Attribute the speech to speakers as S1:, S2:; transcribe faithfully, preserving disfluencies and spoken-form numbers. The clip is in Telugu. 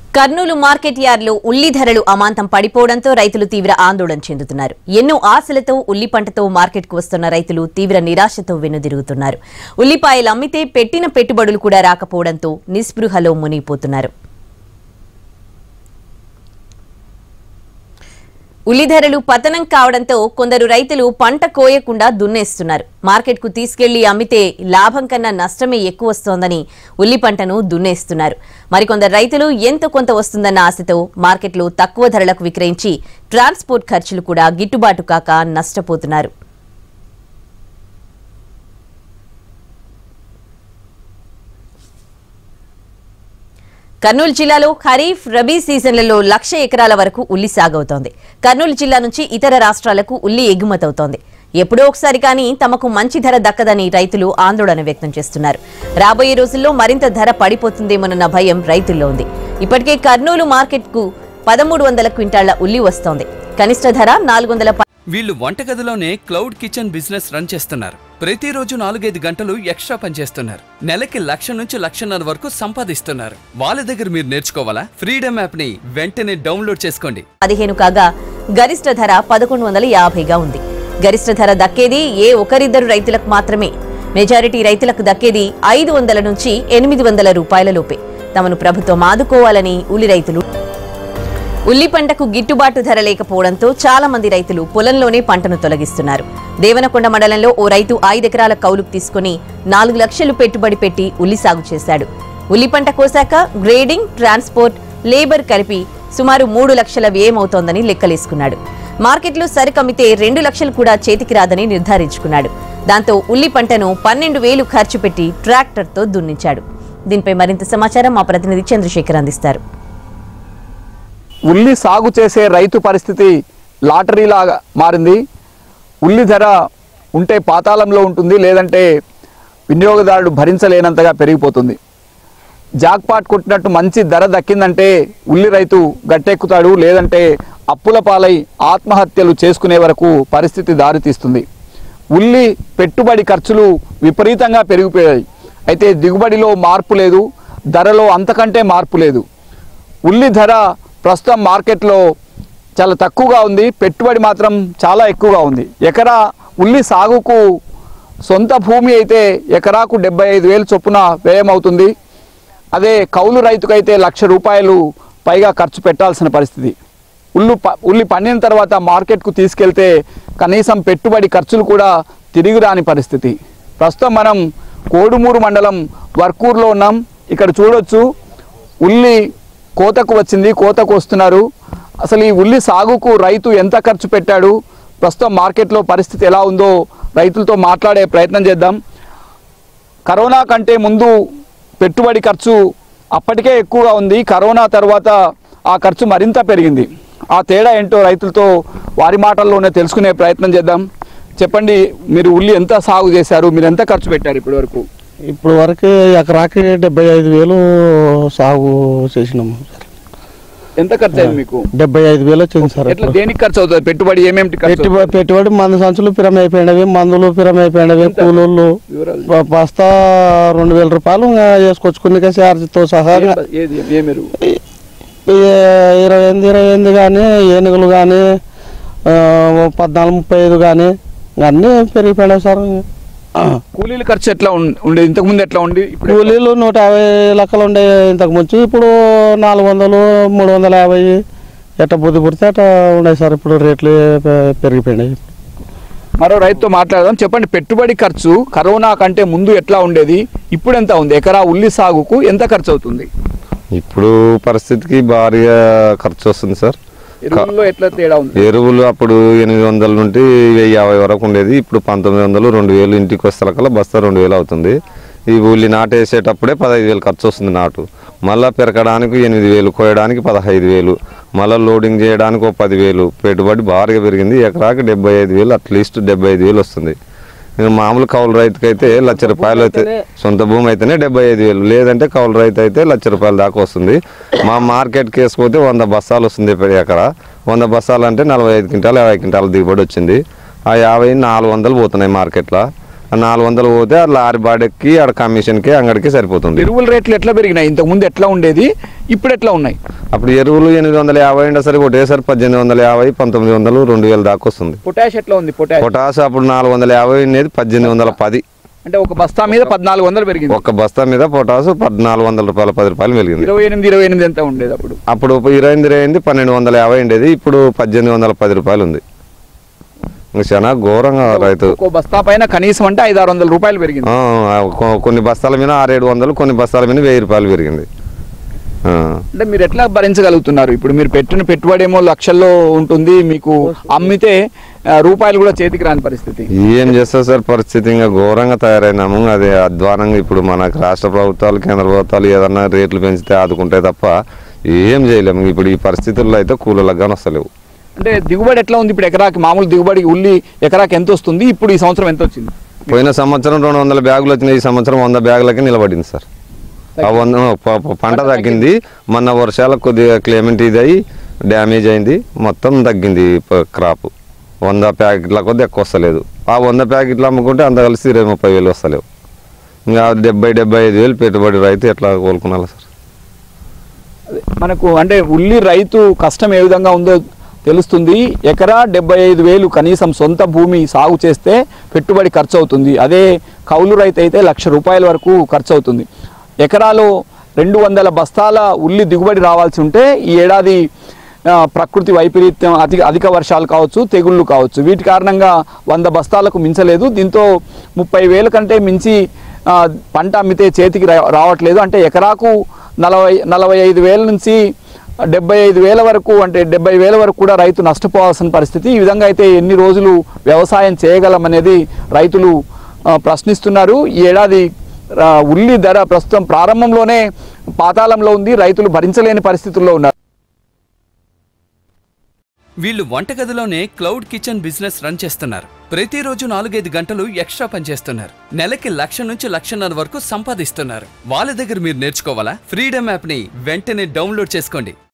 S1: కర్నూలు మార్కెట్ యార్డ్లో ఉల్లి ధరలు అమాంతం పడిపోవడంతో రైతులు తీవ్ర ఆందోళన చెందుతున్నారు. ఎన్నో ఆశలతో ఉల్లి పంటతో మార్కెట్కు వస్తున్న రైతులు తీవ్ర నిరాశతో వెనుదిరుగుతున్నారు. ఉల్లిపాయలు అమ్మితే పెట్టిన పెట్టుబడులు కూడా రాకపోవడంతో నిస్పృహలో మునిగిపోతున్నారు. ఉల్లి ధరలు పతనం కావడంతో కొందరు రైతులు పంట కోయకుండా దున్నేస్తున్నారు. మార్కెట్కు తీసుకెళ్లి అమ్మితే లాభం కన్నా నష్టమే ఎక్కువ వస్తోందని ఉల్లి పంటను దున్నేస్తున్నారు. మరికొందరు రైతులు ఎంతో కొంత వస్తుందన్న ఆశతో మార్కెట్లో తక్కువ ధరలకు విక్రయించి ట్రాన్స్పోర్ట్ ఖర్చులు కూడా గిట్టుబాటు కాక నష్టపోతున్నారు. కర్నూలు జిల్లాలో ఖరీఫ్ రబీ సీజన్లలో లక్ష ఎకరాల వరకు ఉల్లి సాగవుతోంది. కర్నూలు జిల్లా నుంచి ఇతర రాష్ట్రాలకు ఉల్లి ఎగుమతవుతోంది. ఎప్పుడో ఒకసారి కానీ తమకు మంచి ధర దక్కదని రైతులు ఆందోళన వ్యక్తం చేస్తున్నారు. రాబోయే రోజుల్లో మరింత ధర పడిపోతుందేమోనన్న భయం రైతుల్లో ఉంది. ఇప్పటికే కర్నూలు మార్కెట్కు పదమూడు వందల క్వింటాళ్ల ఉల్లి వస్తోంది. కనిష్ట ధర నాలుగు వందల.
S2: వీళ్ళు వంటగదిలోనే క్లౌడ్ కిచెన్ బిజినెస్ రన్ చేస్తున్నారు. ప్రతిరోజు నాలుగైదు గంటలు ఎక్స్ట్రా పనిచేస్తున్నారు. నెలకి లక్ష నుంచి లక్షన్నర వరకు సంపాదిస్తున్నారు. వాళ్ళ దగ్గర మీరు నేర్చుకోవాలా? ఫ్రీడమ్ యాప్ ని వెంటనే డౌన్లోడ్ చేసుకోండి.
S1: పదిహేను కాగా గరిష్ట ధర పదకొండు వందల యాభైగా ఉంది. గరిష్ట ధర దక్కేది ఏ ఒకరిద్దరు రైతులకు మాత్రమే. మెజారిటీ రైతులకు దక్కేది ఐదు వందల నుంచి ఎనిమిది వందల రూపాయల లోపే. తమను ప్రభుత్వం ఆదుకోవాలని ఉల్లి రైతులు. ఉల్లి పంటకు గిట్టుబాటు ధర లేకపోవడంతో చాలా మంది రైతులు పొలంలోనే పంటను తొలగిస్తున్నారు. దేవనకొండ మండలంలో ఓ రైతు ఐదెకరాల కౌలుకు తీసుకుని నాలుగు లక్షలు పెట్టుబడి పెట్టి ఉల్లి సాగు చేశాడు. ఉల్లి పంట కోసాక గ్రేడింగ్, ట్రాన్స్పోర్ట్, లేబర్ కలిపి సుమారు మూడు లక్షల వ్యయమవుతోందని లెక్కలేసుకున్నాడు. మార్కెట్లో సరుకమ్మితే రెండు లక్షలు కూడా చేతికి రాదని నిర్ధారించుకున్నాడు. దాంతో ఉల్లి పంటను పన్నెండు వేలు ఖర్చు పెట్టి ట్రాక్టర్తో దున్నించాడు. దీనిపై మరింత సమాచారం మా ప్రతినిధి చంద్రశేఖర్ అందిస్తారు.
S3: ఉల్లి సాగు చేసే రైతు పరిస్థితి లాటరీలాగా మారింది. ఉల్లి ధర ఉంటే పాతాళంలో ఉంటుంది, లేదంటే వినియోగదారుడు భరించలేనంతగా పెరిగిపోతుంది. జాక్పాట్ కొట్టినట్టు మంచి ధర దక్కిందంటే ఉల్లి రైతు గట్టెక్కుతాడు, లేదంటే అప్పుల పాలై ఆత్మహత్యలు చేసుకునే వరకు పరిస్థితి దారితీస్తుంది. ఉల్లి పెట్టుబడి ఖర్చులు విపరీతంగా పెరిగిపోయాయి. అయితే దిగుబడిలో మార్పు లేదు, ధరలో అంతకంటే మార్పు లేదు. ఉల్లి ధర ప్రస్తుతం మార్కెట్లో చాలా తక్కువగా ఉంది, పెట్టుబడి మాత్రం చాలా ఎక్కువగా ఉంది. ఎకరా ఉల్లి సాగుకు సొంత భూమి అయితే ఎకరాకు డెబ్బై ఐదు వేలు చొప్పున వ్యయం అవుతుంది. అదే కౌలు రైతుకైతే లక్ష రూపాయలు పైగా ఖర్చు పెట్టాల్సిన పరిస్థితి. ఉల్లు ఉల్లి పండిన తర్వాత మార్కెట్కు తీసుకెళ్తే కనీసం పెట్టుబడి ఖర్చులు కూడా తిరిగి రాని పరిస్థితి. ప్రస్తుతం మనం కోడుమూరు మండలం వర్కూరులో ఉన్నాం. ఇక్కడ చూడొచ్చు ఉల్లి కోతకు వచ్చింది, కోతకు వస్తున్నారు. అసలు ఈ ఉల్లి సాగుకు రైతు ఎంత ఖర్చు పెట్టాడు, ప్రస్తుతం మార్కెట్లో పరిస్థితి ఎలా ఉందో రైతులతో మాట్లాడే ప్రయత్నం చేద్దాం. కరోనా కంటే ముందు పెట్టుబడి ఖర్చు అప్పటికే ఎక్కువగా ఉంది, కరోనా తర్వాత ఆ ఖర్చు మరింత పెరిగింది. ఆ తేడా ఏంటో రైతులతో వారి మాటల్లోనే తెలుసుకునే ప్రయత్నం చేద్దాం. చెప్పండి, మీరు ఉల్లి ఎంత సాగు చేశారు, మీరు ఎంత ఖర్చు పెట్టారు ఇప్పటి వరకు?
S4: ఇప్పుడు వరకు ఎకరాకి డెబ్బై ఐదు వేలు సాగు చేసినాము.
S3: ఎంత ఖర్చు అయింది మీకు?
S4: డెబ్బై ఐదు వేలు వచ్చింది సార్.
S3: ఎట్లా దేనికి ఖర్చు అవుతుంది? పెట్టుబడి ఏమేమి
S4: పెట్టుబడి పెట్టుబడి మందు సంచులు పిరం అయిపోయినవి, మందులు పిరం అయిపోయినవి, కూలీలు బస్తా రెండు వేల రూపాయలు వేసుకొచ్చుకుని చార్జ్తో సహా ఇరవై ఎనిమిది ఇరవై ఎనిమిది కానీ ఏనుగులు కానీ పద్నాలుగు ముప్పై ఐదు కానీ అన్నీ పెరిగిపోయినాయి సార్.
S3: కూలీల ఖర్చు ఎట్లా ఉండే ఇంతకుముందు ఎట్లా ఉండి?
S4: కూలీలు నూట యాభై లెక్కలు ఉండే ఇంతకు ముందు, ఇప్పుడు నాలుగు వందలు మూడు వందల యాభై ఎట్ట బుద్ధి పుడితే అట్లా ఉన్నాయి సార్. ఇప్పుడు రేట్లు పెరిగిపోయినాయి.
S3: మరో రైతుతో మాట్లాడదాం. చెప్పండి, పెట్టుబడి ఖర్చు కరోనా కంటే ముందు ఎట్లా ఉండేది, ఇప్పుడు ఎంత ఉంది? ఎకరా ఉల్లి సాగుకు ఎంత ఖర్చు అవుతుంది?
S5: ఇప్పుడు పరిస్థితికి భారీగా ఖర్చు వస్తుంది సార్.
S3: ఎరువుల్లో ఎట్లా తేడా ఉంది?
S5: ఎరువులు అప్పుడు ఎనిమిది వందల నుండి వెయ్యి యాభై వరకు ఉండేది, ఇప్పుడు పంతొమ్మిది వందలు రెండు వేలు ఇంటికి వస్తలకల్లా బస్తా రెండు వేలు అవుతుంది. ఈ ఉల్లి నాటు వేసేటప్పుడే పదహైదు వేలు ఖర్చు వస్తుంది నాటు, మళ్ళీ పెరకడానికి ఎనిమిది వేలు, కోయడానికి పదహైదు వేలు, మళ్ళీ లోడింగ్ చేయడానికి ఒక పదివేలు, పెట్టుబడి భారీగా పెరిగింది. ఎకరాకి డెబ్బై ఐదు వేలు అట్లీస్ట్ డెబ్బై ఐదు వేలు వస్తుంది. మామూలు కౌలు రైతుకి అయితే లక్ష రూపాయలు అయితే, సొంత భూమి అయితేనే డెబ్బై ఐదు వేలు, లేదంటే కౌలు రైతు అయితే లక్ష రూపాయల దాకా వస్తుంది. మా మార్కెట్కి వేసుకపోతే వంద బస్తాలు వస్తుంది ఎకరా. వంద బస్తాలు అంటే నలభై ఐదు క్వింటాలు యాభై క్వింటాలు దిగుబడి వచ్చింది. ఆ యాభై నాలుగు వందలు పోతున్నాయి మార్కెట్లో. నాలుగు వందలు పోతే ఆ లారీ బాడీకి ఆడ కమిషన్కి అంగడికి సరిపోతుంది.
S3: ఎరువుల రేట్లు ఎట్లా పెరిగినాయి? ఇంతకు ముందు ఎట్లా ఉండేది, ఇప్పుడు ఎట్లా ఉన్నాయి?
S5: అప్పుడు ఎరువులు ఎనిమిది వందల యాభై ఉండేసరికి ఒకటేసారి పద్దెనిమిది వందల యాభై పంతొమ్మిది వందలు రెండు వేలు దాకా వస్తుంది.
S3: పొటాష్ ఎట్లా ఉంది? పొటాష్
S5: పొటాష్ అప్పుడు నాలుగు వందల యాభై ఉండేది పద్దెనిమిది వందల పది,
S3: అంటే ఒక బస్తా మీద పద్నాలుగు వందలు పెరిగింది.
S5: ఒక బస్తా మీద పొటాసు పద్నాలుగు వందల రూపాయలు పది రూపాయలు పెరిగింది.
S3: ఇరవై ఎనిమిది ఇరవై ఎనిమిది ఎంత ఉండేది అప్పుడు?
S5: అప్పుడు ఇరవై ఎనిమిది ఇరవై ఎనిమిది పన్నెండు వందల యాభై ఉండేది, ఇప్పుడు పద్దెనిమిది వందల పది రూపాయలు ఉంది. చాలా ఘోరంగా రైతు
S3: ఒక బస్తా పైన కనీసం అంటే ఐదు ఆరు వందల రూపాయలు పెరిగింది.
S5: కొన్ని బస్తాల మీద ఆరేడు వందలు కొన్ని బస్తాల మీద వెయ్యి రూపాయలు పెరిగింది.
S3: అంటే మీరు ఎట్లా భరించగలుగుతున్నారు? ఇప్పుడు మీరు పెట్టిన పెట్టుబడి ఏమో లక్షల్లో ఉంటుంది, మీకు అమ్మితే రూపాయలు కూడా చేతికి రాని పరిస్థితి.
S5: ఏం చేస్తారు సార్, పరిస్థితి ఇంకా ఘోరంగా తయారైనాము. అదే అధ్వానంగా ఇప్పుడు మనకు రాష్ట్ర ప్రభుత్వాలు కేంద్ర ప్రభుత్వాలు ఏదన్నా రేట్లు పెంచితే ఆదుకుంటే తప్ప ఏం చేయలేము. ఇప్పుడు ఈ పరిస్థితుల్లో అయితే కూలీలకు కానీ వస్తలేవు.
S3: అంటే దిగుబడి ఎట్లా ఉంది ఇప్పుడు? ఎకరాకి మామూలు దిగుబడి ఉల్లి ఎకరాకి ఎంత వస్తుంది? ఇప్పుడు ఈ సంవత్సరం ఎంత వచ్చింది?
S5: పోయిన సంవత్సరం రెండు వందల బ్యాగులు వచ్చినాయి, ఈ సంవత్సరం వంద బ్యాగులకి నిలబడింది సార్. ఆ వంద పంట తగ్గింది. మొన్న వర్షాలకు కొద్దిగా క్లైమేట్ ఇది అయ్యి డ్యామేజ్ అయింది, మొత్తం తగ్గింది క్రాప్. వంద ప్యాకెట్ల కొద్ది ఎక్కువ వస్తలేదు. ఆ వంద ప్యాకెట్లు అమ్ముకుంటే అంత కలిసి ఇరవై ముప్పై వేలు వస్తలేవు. ఇంకా డెబ్బై డెబ్బై ఐదు వేలు పెట్టుబడి రైతు ఎట్లా కోలుకున్నారా సార్?
S3: మనకు అంటే ఉల్లి రైతు కష్టం ఏ విధంగా ఉందో తెలుస్తుంది. ఎకరా డెబ్బై ఐదు వేలు కనీసం సొంత భూమి సాగు చేస్తే పెట్టుబడి ఖర్చు అవుతుంది. అదే కౌలు రైతు అయితే లక్ష రూపాయల వరకు ఖర్చు అవుతుంది. ఎకరాలో రెండు వందల బస్తాల ఉల్లి దిగుబడి రావాల్సి ఉంటే ఈ ఏడాది ప్రకృతి వైపరీత్యం, అధిక అధిక వర్షాలు కావచ్చు, తెగుళ్ళు కావచ్చు, వీటి కారణంగా వంద బస్తాలకు మించలేదు. దీంతో ముప్పై వేల కంటే మించి పంట అమ్మితే చేతికి రావట్లేదు. అంటే ఎకరాకు నలభై నలభై ఐదు వేల నుంచి డెబ్బై ఐదు వేల వరకు, అంటే డెబ్బై వేల వరకు కూడా రైతు నష్టపోవాల్సిన పరిస్థితి. ఈ విధంగా అయితే ఎన్ని రోజులు వ్యవసాయం చేయగలమనేది రైతులు ప్రశ్నిస్తున్నారు. ఈ ఏడాది ఉల్లి ధర ప్రస్తుతం ప్రారంభంలోనే పాతాళంలో ఉంది. రైతులు భరించలేని పరిస్థితుల్లో ఉన్నారు.
S2: వీళ్ళు వంటగదిలోనే క్లౌడ్ కిచెన్ బిజినెస్ రన్ చేస్తున్నారు. ప్రతిరోజు నాలుగైదు గంటలు ఎక్స్ట్రా పనిచేస్తున్నారు. నెలకి లక్ష నుంచి లక్షన్నర వరకు సంపాదిస్తున్నారు. వాళ్ళ దగ్గర మీరు నేర్చుకోవాలా? ఫ్రీడమ్ యాప్ ని వెంటనే డౌన్లోడ్ చేసుకోండి.